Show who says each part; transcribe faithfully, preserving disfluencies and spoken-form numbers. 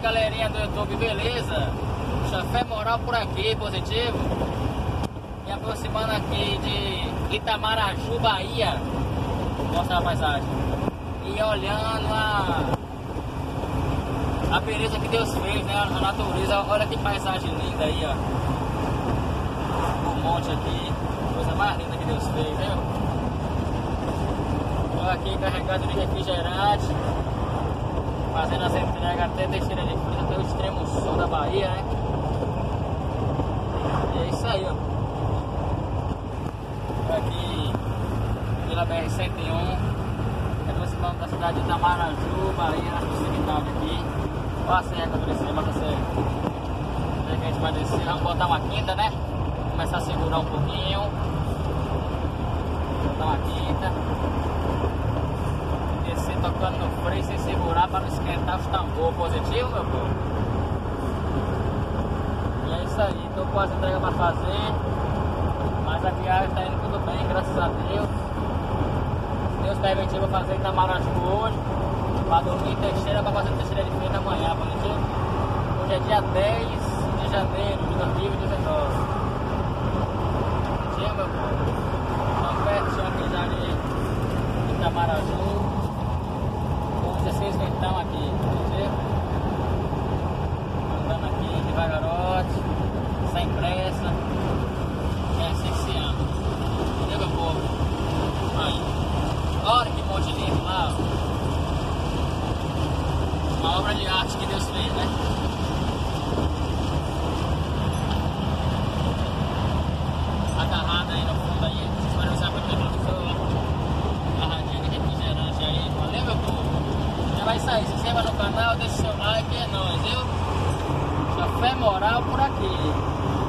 Speaker 1: galerinha do YouTube, beleza? Café Moral por aqui, positivo. Me aproximando aqui de Itamaraju, Bahia. Vou mostrar a paisagem. E olhando a, a beleza que Deus fez, né? A natureza. Olha que paisagem linda aí, ó. O monte aqui. Coisa mais linda que Deus fez, viu? Estou aqui carregado de refrigerante, fazendo as entregas até Teixeira de Freitas, até o extremo sul da Bahia, né? E é isso aí, ó. Tô aqui pela B R cento e um, aproximando da cidade de Itamaraju, Bahia, nas proximidades aqui. Olha a serra que eu tô descendo, bota a serra. Onde é que a gente vai descer? Vamos botar uma quinta, né? Começar a segurar um pouquinho. Botar uma quinta. Descer tocando no freio sem segurar para não esquentar os tambores. Positivo, meu povo? E é isso aí. Tô com as entregas para fazer. Mas a viagem tá indo tudo bem, graças a Deus. Se Deus permitir, eu vou fazer Itamaraju hoje. Para dormir em Teixeira, para fazer Teixeira de Freitas amanhã, positivo? Hoje é dia dez de janeiro de dois mil e dezenove. Positivo, meu povo? Estamos pertinho aqui já de Itamaraju. dezesseis ventão aqui, positivo? Andando aqui devagarote, sem pressa. É assim que se anda. Entendeu, meu povo? Aí. Olha que monte lindo lá, ó. Uma obra de arte que Deus fez, né? Agarrada aí no fundo aí, vocês podem usar para o televisor, agarradinha de refrigerante aí. Valeu, meu povo? Já vai sair. Se inscreva no canal, deixe seu like, é nóis, viu? Café Moral por aqui.